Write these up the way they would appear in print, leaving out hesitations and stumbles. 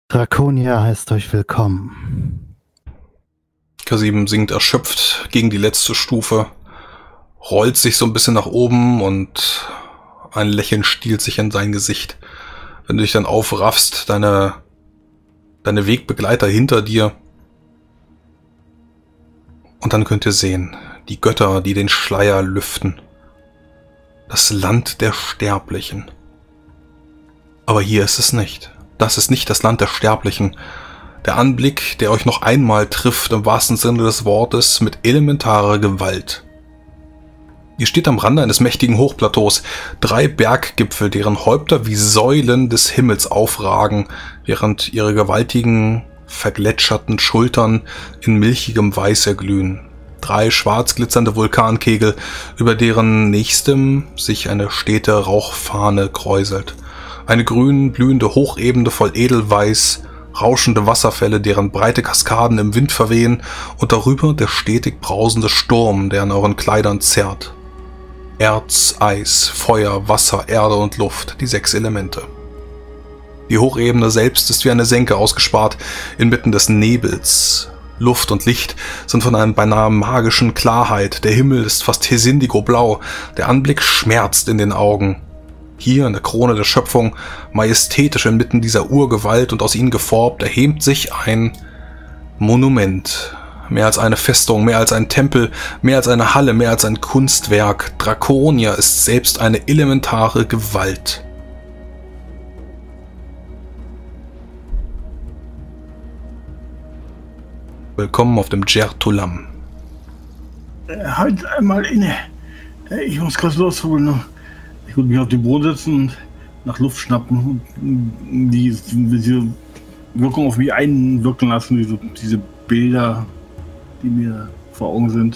Draconia heißt euch willkommen. Kasim sinkt erschöpft gegen die letzte Stufe, rollt sich so ein bisschen nach oben und ein Lächeln stiehlt sich in sein Gesicht. Wenn du dich dann aufraffst, deine Wegbegleiter hinter dir. Und dann könnt ihr sehen, die Götter, die den Schleier lüften. Das Land der Sterblichen. Aber hier ist es nicht. Das ist nicht das Land der Sterblichen. Der Anblick, der euch noch einmal trifft, im wahrsten Sinne des Wortes, mit elementarer Gewalt. Ihr steht am Rande eines mächtigen Hochplateaus, 3 Berggipfel, deren Häupter wie Säulen des Himmels aufragen, während ihre gewaltigen, vergletscherten Schultern in milchigem Weiß erglühen. 3 schwarz glitzernde Vulkankegel, über deren nächstem sich eine stete Rauchfahne kräuselt. Eine grün blühende Hochebene voll Edelweiß, rauschende Wasserfälle, deren breite Kaskaden im Wind verwehen, und darüber der stetig brausende Sturm, der an euren Kleidern zerrt. Erz, Eis, Feuer, Wasser, Erde und Luft, die 6 Elemente. Die Hochebene selbst ist wie eine Senke ausgespart, inmitten des Nebels. Luft und Licht sind von einer beinahe magischen Klarheit, der Himmel ist fast Hesindigo-blau, der Anblick schmerzt in den Augen. Hier in der Krone der Schöpfung, majestätisch inmitten dieser Urgewalt und aus ihnen geformt, erhebt sich ein Monument. Mehr als eine Festung, mehr als ein Tempel, mehr als eine Halle, mehr als ein Kunstwerk. Draconia ist selbst eine elementare Gewalt. Willkommen auf dem Djer-Tulam. Halt einmal inne. Ich muss kurz losholen. Ich würde mich auf den Boden setzen und nach Luft schnappen und diese Wirkung auf mich einwirken lassen, diese Bilder, die mir vor Augen sind.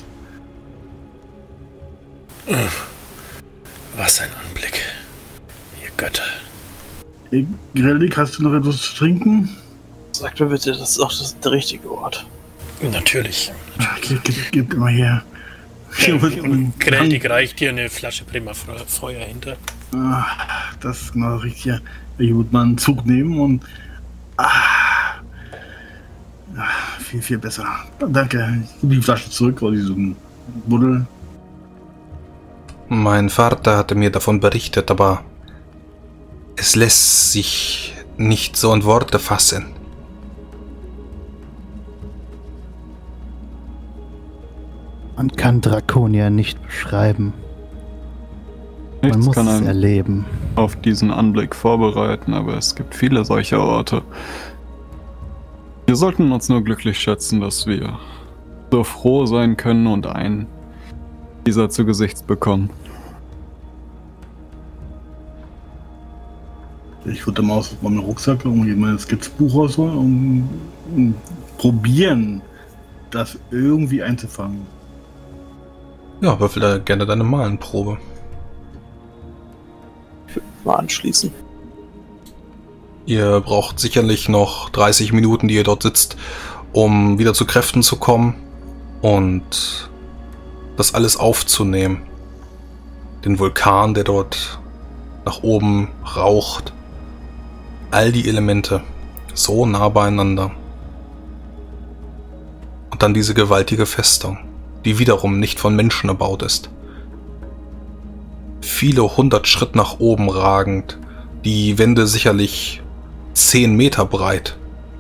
Was ein Anblick. Ihr Götter. Grellik, hast du noch etwas zu trinken? Sag mir bitte, das ist auch der richtige Ort. Natürlich. Gib mal her. Grellik reicht dir eine Flasche Prima Feuer hinter. Das mache ich ja. Ich würde mal einen Zug nehmen und viel, viel besser. Danke. Ich gebe die Flasche zurück oder diesen Buddel. Mein Vater hatte mir davon berichtet, aber es lässt sich nicht so in Worte fassen. Man kann Draconia nicht beschreiben. Man Nichts muss kann es einen erleben. auf diesen Anblick vorbereiten, aber es gibt viele solcher Orte. Wir sollten uns nur glücklich schätzen, dass wir so froh sein können und einen dieser zu Gesicht bekommen. Ich würde mal aus meinem Rucksack irgendwie mein Skizzenbuch rausholen und probieren, das irgendwie einzufangen. Ja, würfel da gerne deine Malenprobe. Mal anschließen. Ihr braucht sicherlich noch 30 Minuten, die ihr dort sitzt, um wieder zu Kräften zu kommen und das alles aufzunehmen. Den Vulkan, der dort nach oben raucht. All die Elemente so nah beieinander. Und dann diese gewaltige Festung, die wiederum nicht von Menschen erbaut ist. Viele 100 Schritt nach oben ragend, die Wände sicherlich 10 Meter breit.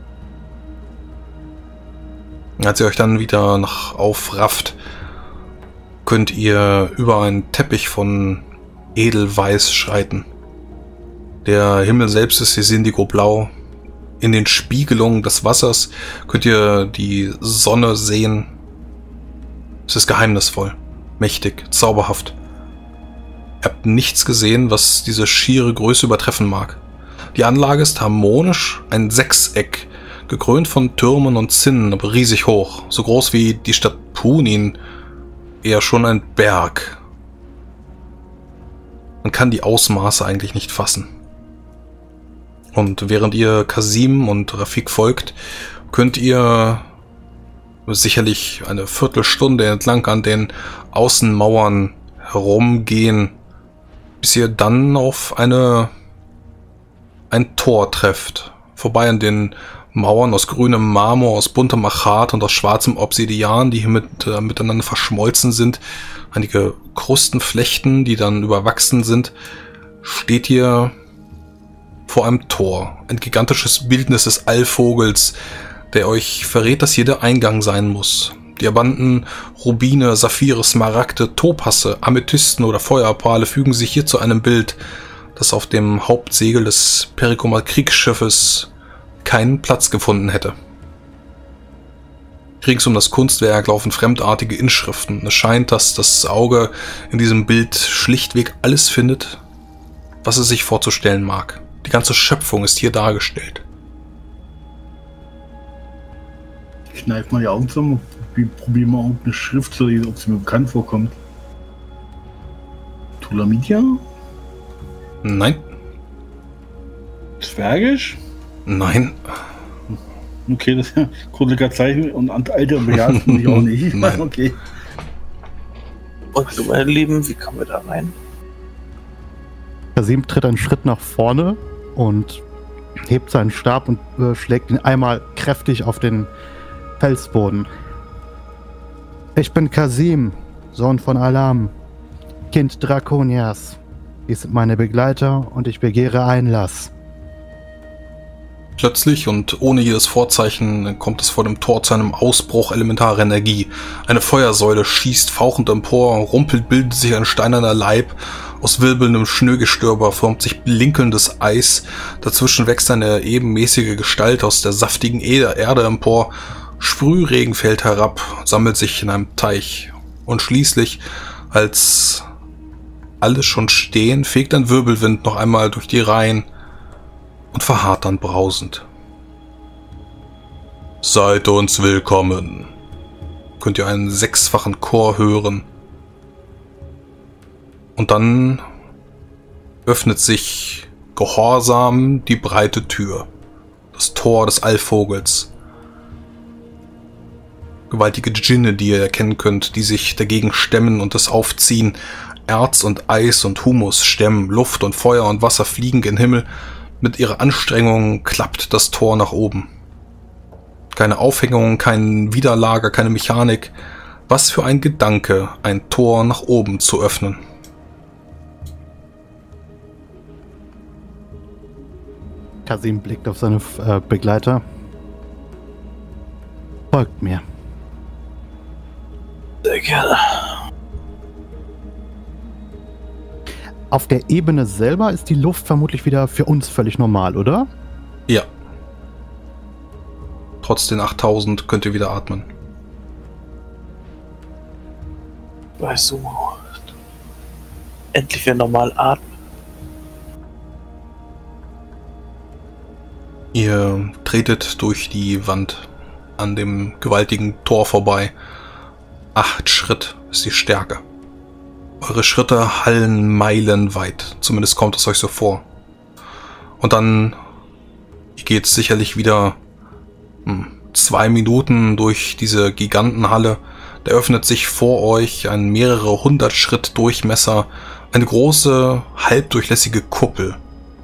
Als ihr euch dann wieder aufrafft, könnt ihr über einen Teppich von Edelweiß schreiten. Der Himmel selbst ist Hesindigo-blau. In den Spiegelungen des Wassers könnt ihr die Sonne sehen. Es ist geheimnisvoll, mächtig, zauberhaft. Ihr habt nichts gesehen, was diese schiere Größe übertreffen mag. Die Anlage ist harmonisch, ein Sechseck, gekrönt von Türmen und Zinnen, aber riesig hoch, so groß wie die Stadt Punin, eher schon ein Berg. Man kann die Ausmaße eigentlich nicht fassen. Und während ihr Kasim und Rafik folgt, könnt ihr sicherlich eine Viertelstunde entlang an den Außenmauern herumgehen, bis ihr dann auf ein Tor trefft, vorbei an den Mauern aus grünem Marmor, aus buntem Achat und aus schwarzem Obsidian, die hier miteinander verschmolzen sind. Einige Krustenflechten, die dann überwachsen sind. Steht hier vor einem Tor. Ein gigantisches Bildnis des Allvogels, der euch verrät, dass hier der Eingang sein muss. Diamanten, Rubine, Saphire, Smaragde, Topasse, Amethysten oder Feueropale fügen sich hier zu einem Bild, das auf dem Hauptsegel des Perikomer Kriegsschiffes keinen Platz gefunden hätte. Rings um das Kunstwerk laufen fremdartige Inschriften. Es scheint, dass das Auge in diesem Bild schlichtweg alles findet, was es sich vorzustellen mag. Die ganze Schöpfung ist hier dargestellt. Ich kneif mal die Augen zusammen und probiere mal irgendeine Schrift zu lesen, ob sie mir bekannt vorkommt. Tulamidia? Nein. Zwergisch? Nein. Okay, das ist ja gruseliger Zeichen und alte Bejahrten bin ich auch nicht. Nein. Okay. Und so, meine Lieben, wie kommen wir da rein? Kasim tritt einen Schritt nach vorne und hebt seinen Stab und schlägt ihn einmal kräftig auf den Felsboden. Ich bin Kasim, Sohn von Alam, Kind Drakonias. Dies sind meine Begleiter und ich begehre Einlass. Plötzlich und ohne jedes Vorzeichen kommt es vor dem Tor zu einem Ausbruch elementarer Energie. Eine Feuersäule schießt fauchend empor, rumpelt, bildet sich ein steinerner Leib. Aus wirbelndem Schneegestöber formt sich blinkelndes Eis. Dazwischen wächst eine ebenmäßige Gestalt aus der saftigen Erde empor. Sprühregen fällt herab, sammelt sich in einem Teich. Und schließlich, als alles schon stehen, fegt ein Wirbelwind noch einmal durch die Reihen und verharrt dann brausend. Seid uns willkommen. Könnt ihr einen 6-fachen Chor hören. Und dann öffnet sich gehorsam die breite Tür. Das Tor des Allvogels. Gewaltige Djinne, die ihr erkennen könnt, die sich dagegen stemmen und es aufziehen. Erz und Eis und Humus stemmen, Luft und Feuer und Wasser fliegen gen Himmel. Mit ihrer Anstrengung klappt das Tor nach oben. Keine Aufhängung, kein Widerlager, keine Mechanik. Was für ein Gedanke, ein Tor nach oben zu öffnen. Kasim blickt auf seine Begleiter. Folgt mir. Sehr gerne. Auf der Ebene selber ist die Luft vermutlich wieder für uns völlig normal, oder? Ja. Trotz den 8000 könnt ihr wieder atmen. Weißt du, endlich wieder normal atmen. Ihr tretet durch die Wand an dem gewaltigen Tor vorbei. 8 Schritt ist die Stärke. Eure Schritte hallen meilenweit. Zumindest kommt es euch so vor. Und dann geht es sicherlich wieder 2 Minuten durch diese Gigantenhalle. Da öffnet sich vor euch ein mehrere 100 Schritt Durchmesser, eine große, halbdurchlässige Kuppel.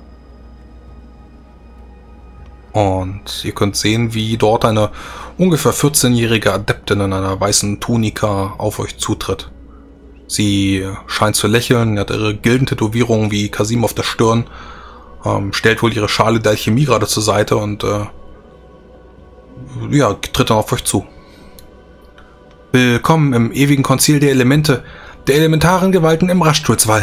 Und ihr könnt sehen, wie dort eine ungefähr 14-jährige Adeptin in einer weißen Tunika auf euch zutritt. Sie scheint zu lächeln, hat ihre Gildentätowierung wie Kasim auf der Stirn, stellt wohl ihre Schale der Alchemie gerade zur Seite und tritt dann auf euch zu. Willkommen im ewigen Konzil der Elemente, der elementaren Gewalten im Raschstuhlswall.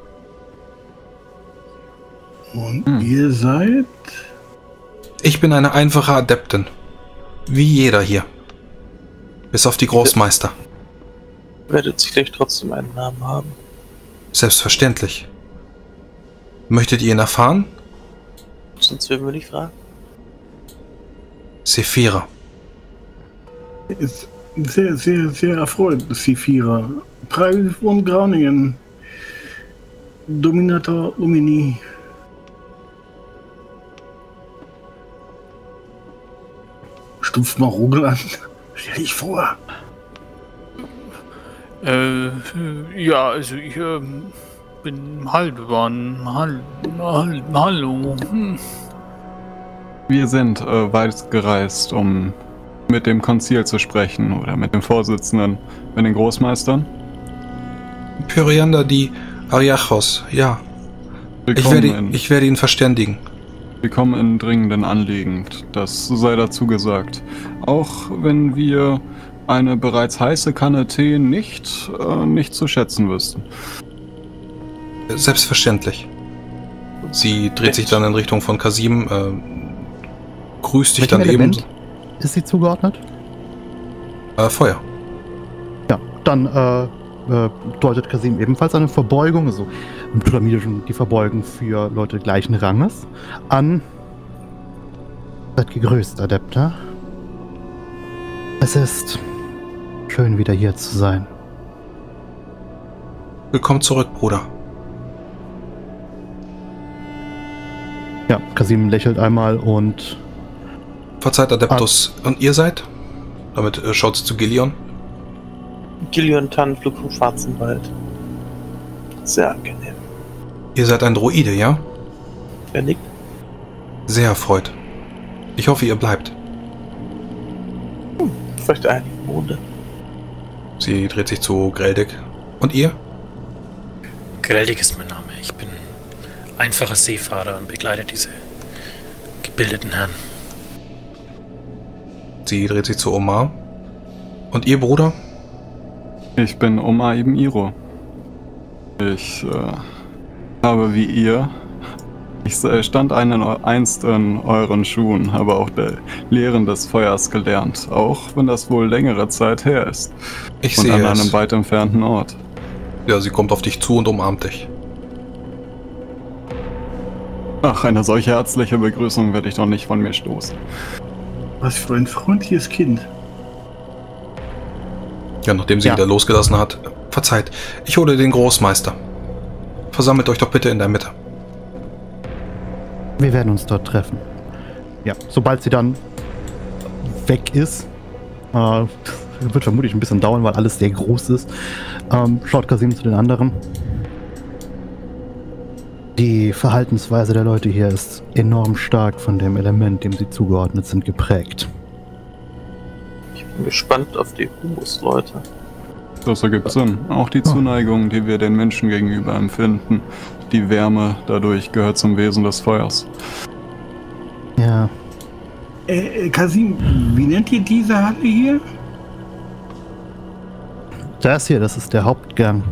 Und ihr seid? Ich bin eine einfache Adeptin. Wie jeder hier. Bis auf die Großmeister. Werdet ihr gleich trotzdem einen Namen haben? Selbstverständlich. Möchtet ihr ihn erfahren? Sonst würden wir nicht fragen. Sephira. Ist sehr, sehr, sehr erfreut, Sephira. Preis von Grauningen. Dominator Lumini. Stumpf mal Rogel an. Stell dich vor. Ja, also ich bin Haldewan. Hallo. Wir sind weit gereist, um mit dem Konzil zu sprechen oder mit dem Vorsitzenden, mit den Großmeistern. Pyriander die Ariachos, ja. Ich werde ihn verständigen. Wir kommen in dringenden Anliegen, das sei dazu gesagt. Auch wenn wir eine bereits heiße Kanne Tee nicht zu schätzen wüssten. Selbstverständlich. Sie dreht sich dann in Richtung von Kasim, grüßt dich dann eben. Ist sie zugeordnet? Feuer. Ja, dann deutet Kasim ebenfalls eine Verbeugung, also im Pyramidischen die Verbeugung für Leute gleichen Ranges, an. Seid gegrüßt, Adepta. Es ist schön, wieder hier zu sein. Willkommen zurück, Bruder. Ja, Kasim lächelt einmal und... Verzeiht, Adeptus. Und ihr seid? Damit schaut sie zu Gillion. Gillion Tannenflug vom Schwarzen Wald. Sehr angenehm. Ihr seid ein Droide, ja? Wer nickt? Sehr erfreut. Ich hoffe, ihr bleibt. Vielleicht einige Monde. Sie dreht sich zu Greldig. Und ihr? Greldig ist mein Name. Ich bin einfacher Seefahrer und begleite diese gebildeten Herren. Sie dreht sich zu Omar. Und ihr, Bruder? Ich bin Omar ibn Iro. Ich habe wie ihr... Ich stand einst in euren Schuhen, habe auch der Lehren des Feuers gelernt, auch wenn das wohl längere Zeit her ist. Ich und sehe an es. einem weit entfernten Ort. Ja, sie kommt auf dich zu und umarmt dich. Ach, eine solche herzliche Begrüßung werde ich doch nicht von mir stoßen. Was für ein freundliches Kind. Ja, nachdem sie wieder losgelassen hat. Verzeiht, ich hole den Großmeister. Versammelt euch doch bitte in der Mitte. Wir werden uns dort treffen. Ja, sobald sie dann weg ist, wird vermutlich ein bisschen dauern, weil alles sehr groß ist, schaut Kasim zu den anderen. Die Verhaltensweise der Leute hier ist enorm stark von dem Element, dem sie zugeordnet sind, geprägt. Ich bin gespannt auf die Humus-Leute. Das ergibt Sinn. Auch die Zuneigung, die wir den Menschen gegenüber empfinden, die Wärme dadurch gehört zum Wesen des Feuers. Ja. Kasim, wie nennt ihr diese Halle hier? Das hier, das ist der Hauptgang.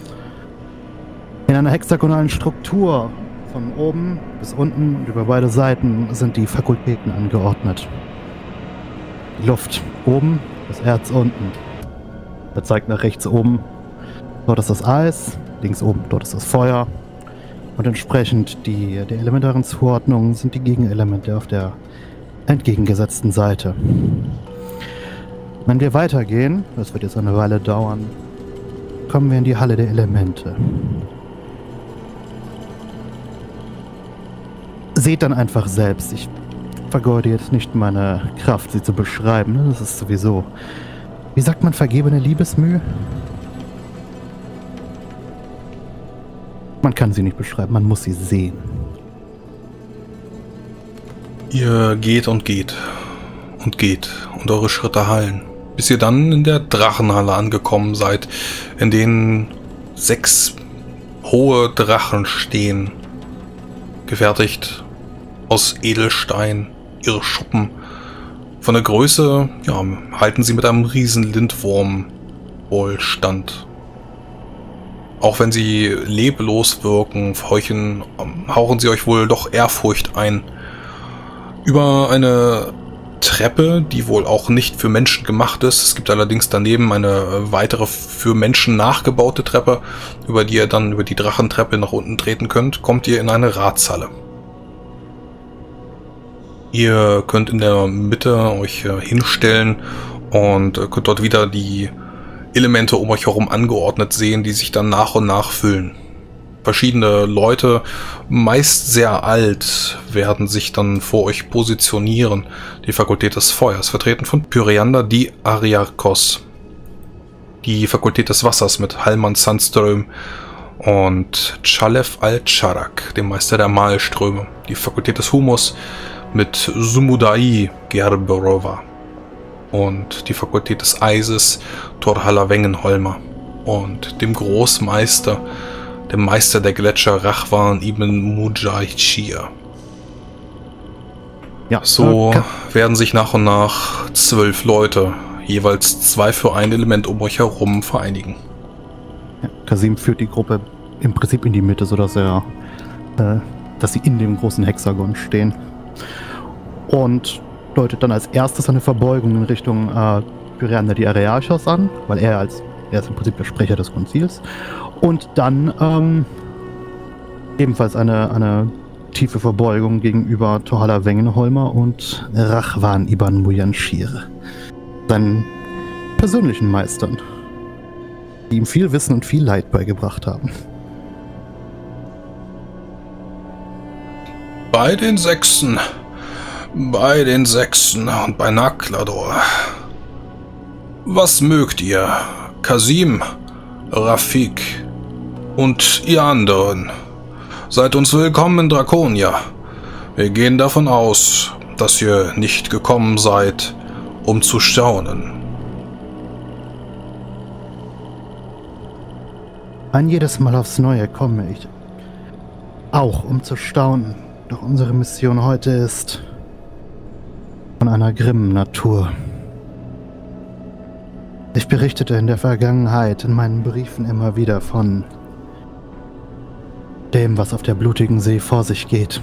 In einer hexagonalen Struktur. Von oben bis unten und über beide Seiten sind die Fakultäten angeordnet. Die Luft oben, das Erz unten. Er zeigt nach rechts oben. Dort ist das Eis, links oben, dort ist das Feuer. Und entsprechend der elementaren Zuordnung sind die Gegenelemente auf der entgegengesetzten Seite. Wenn wir weitergehen, das wird jetzt eine Weile dauern, kommen wir in die Halle der Elemente. Seht dann einfach selbst. Ich vergeude jetzt nicht meine Kraft, sie zu beschreiben. Das ist sowieso... Wie sagt man, vergebene Liebesmüh? Man kann sie nicht beschreiben, man muss sie sehen. Ihr geht und geht und geht und eure Schritte hallen, bis ihr dann in der Drachenhalle angekommen seid, in denen 6 hohe Drachen stehen, gefertigt aus Edelstein, ihre Schuppen. Von der Größe, ja, halten sie mit einem riesen Lindwurm wohl stand. Auch wenn sie leblos wirken, hauchen sie euch wohl doch Ehrfurcht ein. Über eine Treppe, die wohl auch nicht für Menschen gemacht ist. Es gibt allerdings daneben eine weitere für Menschen nachgebaute Treppe, über die ihr dann über die Drachentreppe nach unten treten könnt, kommt ihr in eine Ratshalle. Ihr könnt in der Mitte euch hinstellen und könnt dort wieder die Elemente um euch herum angeordnet sehen, die sich dann nach und nach füllen. Verschiedene Leute, meist sehr alt, werden sich dann vor euch positionieren. Die Fakultät des Feuers, vertreten von Pyriander die Ariarchos. Die Fakultät des Wassers mit Halman Sandström und Chalef al-Charak, dem Meister der Malströme. Die Fakultät des Humus mit Sumudai Gerberova und die Fakultät des Eises Thorhalla Wengenholmer und dem Großmeister, dem Meister der Gletscher Rachwan ibn Mujahidshir. Ja, so werden sich nach und nach 12 Leute, jeweils 2 für ein Element um euch herum, vereinigen. Ja, Kasim führt die Gruppe im Prinzip in die Mitte, sodass dass sie in dem großen Hexagon stehen. Und deutet dann als erstes eine Verbeugung in Richtung Pyriander die Arearchos an, weil er ist im Prinzip der Sprecher des Konzils. Und dann ebenfalls eine tiefe Verbeugung gegenüber Thorhalla Wengenholmer und Rachwan ibn Mujahidshir, seinen persönlichen Meistern, die ihm viel Wissen und viel Leid beigebracht haben. Bei den Sechsen und bei Naklador. Was mögt ihr, Kasim, Rafik und ihr anderen? Seid uns willkommen in Draconia. Wir gehen davon aus, dass ihr nicht gekommen seid, um zu staunen. Ein jedes Mal aufs Neue komme ich, auch um zu staunen. Doch unsere Mission heute ist von einer grimmen Natur. Ich berichtete in der Vergangenheit in meinen Briefen immer wieder von dem, was auf der blutigen See vor sich geht.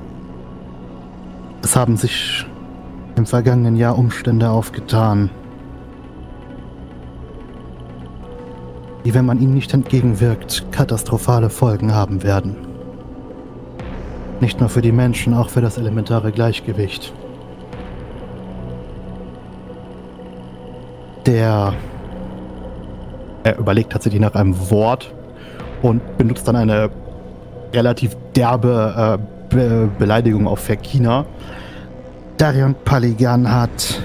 Es haben sich im vergangenen Jahr Umstände aufgetan, die, wenn man ihnen nicht entgegenwirkt, katastrophale Folgen haben werden. Nicht nur für die Menschen, auch für das elementare Gleichgewicht. Er überlegt tatsächlich nach einem Wort und benutzt dann eine relativ derbe Beleidigung auf Verkina. Darion Paligan hat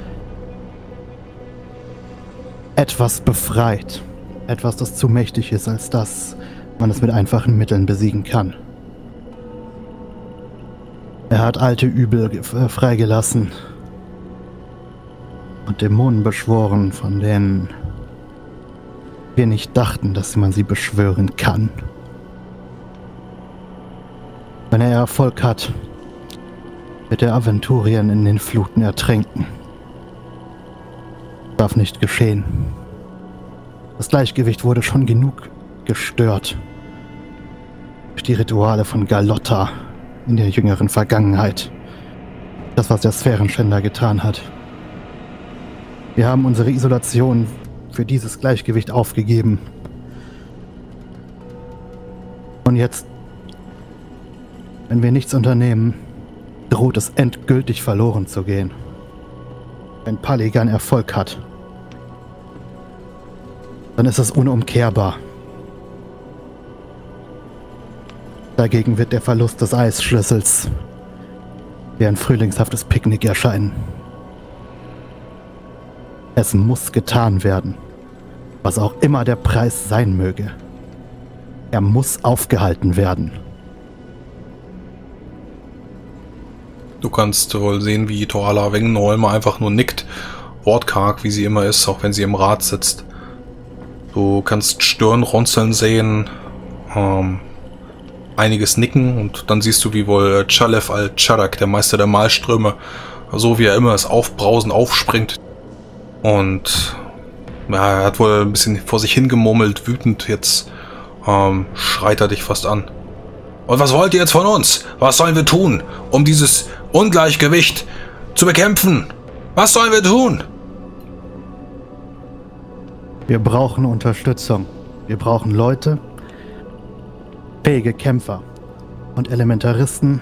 etwas befreit. Etwas, das zu mächtig ist, als dass man es mit einfachen Mitteln besiegen kann. Er hat alte Übel freigelassen und Dämonen beschworen, von denen wir nicht dachten, dass man sie beschwören kann. Wenn er Erfolg hat, wird der Aventurien in den Fluten ertränken. Darf nicht geschehen. Das Gleichgewicht wurde schon genug gestört durch die Rituale von Galotta in der jüngeren Vergangenheit. Das, was der Sphärenschänder getan hat. Wir haben unsere Isolation für dieses Gleichgewicht aufgegeben. Und jetzt, wenn wir nichts unternehmen, droht es endgültig verloren zu gehen. Wenn Paligan Erfolg hat, dann ist es unumkehrbar. Dagegen wird der Verlust des Eisschlüssels wie ein frühlingshaftes Picknick erscheinen. Es muss getan werden, was auch immer der Preis sein möge. Er muss aufgehalten werden. Du kannst wohl sehen, wie Thorhalla Wengenholmer einfach nur nickt, wortkarg, wie sie immer ist, auch wenn sie im Rat sitzt. Du kannst Stirnrunzeln sehen, einiges nicken und dann siehst du, wie wohl Chalev al-Charak, der Meister der Malströme, so wie er immer ist, aufbrausend aufspringt. Und ja, er hat wohl ein bisschen vor sich hingemurmelt, wütend. Jetzt schreit er dich fast an. Und was wollt ihr jetzt von uns? Was sollen wir tun, um dieses Ungleichgewicht zu bekämpfen? Was sollen wir tun? Wir brauchen Unterstützung. Wir brauchen Leute, fähige Kämpfer und Elementaristen,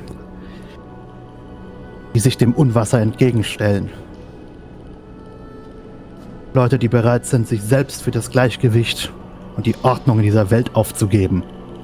die sich dem Unwasser entgegenstellen. Leute, die bereit sind, sich selbst für das Gleichgewicht und die Ordnung in dieser Welt aufzugeben.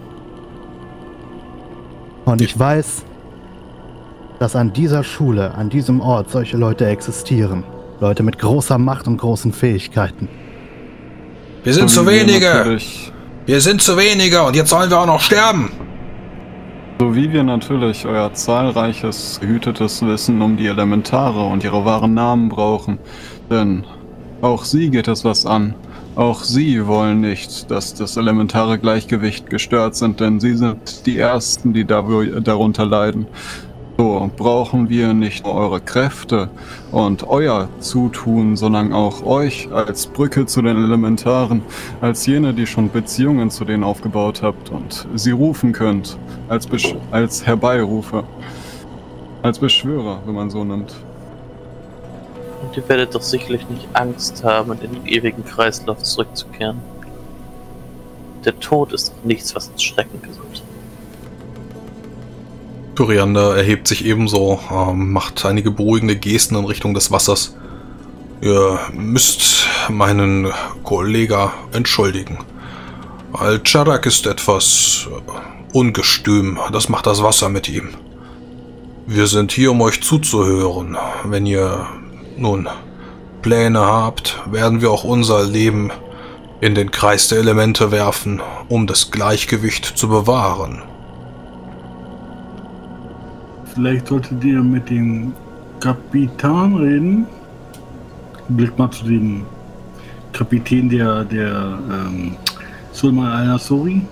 Und ich weiß, dass an dieser Schule, an diesem Ort solche Leute existieren. Leute mit großer Macht und großen Fähigkeiten. Wir sind zu wenige! Wir sind zu wenige und jetzt sollen wir auch noch sterben! So wie wir natürlich euer zahlreiches, gehütetes Wissen um die Elementare und ihre wahren Namen brauchen. Denn auch sie geht es was an. Auch sie wollen nicht, dass das elementare Gleichgewicht gestört sind, denn sie sind die Ersten, die darunter leiden. So brauchen wir nicht nur eure Kräfte und euer Zutun, sondern auch euch als Brücke zu den Elementaren, als jene, die schon Beziehungen zu denen aufgebaut habt und sie rufen könnt, als Herbeirufer, als Beschwörer, wenn man so nimmt. Und ihr werdet doch sicherlich nicht Angst haben, in den ewigen Kreislauf zurückzukehren. Der Tod ist doch nichts, was uns schrecken sollte. Turiander erhebt sich ebenso, macht einige beruhigende Gesten in Richtung des Wassers. Ihr müsst meinen Kollegen entschuldigen. Al-Charak ist etwas ungestüm, das macht das Wasser mit ihm. Wir sind hier, um euch zuzuhören. Wenn ihr nun Pläne habt, werden wir auch unser Leben in den Kreis der Elemente werfen, um das Gleichgewicht zu bewahren. Vielleicht solltet ihr mit dem Kapitän reden. Blick mal zu dem Kapitän der Sulman al-Nasori.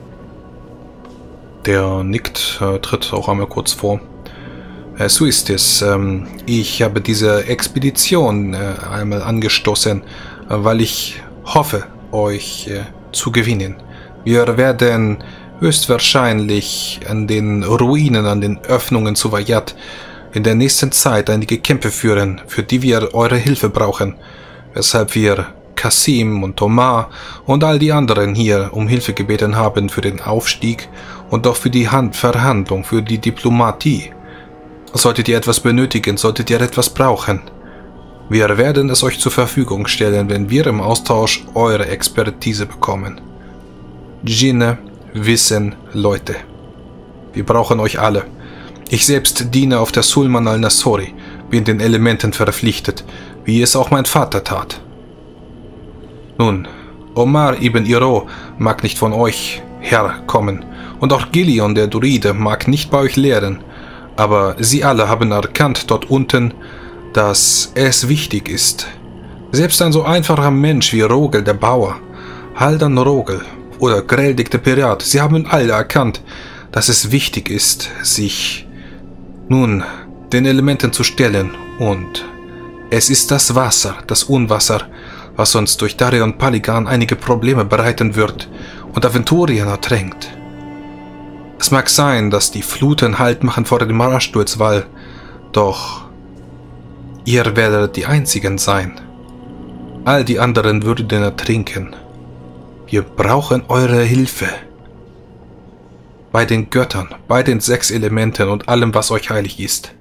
Der nickt, tritt auch einmal kurz vor. So ist es. Ich habe diese Expedition einmal angestoßen, weil ich hoffe, euch zu gewinnen. Wir werden höchstwahrscheinlich an den Ruinen, an den Öffnungen zu Wayat in der nächsten Zeit einige Kämpfe führen, für die wir eure Hilfe brauchen, weshalb wir Kasim und Omar und all die anderen hier um Hilfe gebeten haben für den Aufstieg und auch für die Verhandlung, für die Diplomatie. Solltet ihr etwas benötigen, solltet ihr etwas brauchen, wir werden es euch zur Verfügung stellen, wenn wir im Austausch eure Expertise bekommen. Djinne, Wissen, Leute. Wir brauchen euch alle. Ich selbst diene auf der Sulman al-Nasori, bin den Elementen verpflichtet, wie es auch mein Vater tat. Nun, Omar ibn Iro mag nicht von euch herkommen, und auch Gilion, der Druide, mag nicht bei euch lehren, aber sie alle haben erkannt dort unten, dass es wichtig ist. Selbst ein so einfacher Mensch wie Rogel, der Bauer, Haldan Rogel oder Greldik, der Pirat, sie haben alle erkannt, dass es wichtig ist, sich nun den Elementen zu stellen, und es ist das Wasser, das Unwasser, was uns durch Darion Paligan einige Probleme bereiten wird und Aventurien ertränkt. Es mag sein, dass die Fluten Halt machen vor dem Marschsturzwall, doch ihr werdet die Einzigen sein. All die anderen würden ertrinken. Wir brauchen eure Hilfe. Bei den Göttern, bei den 6 Elementen und allem, was euch heilig ist.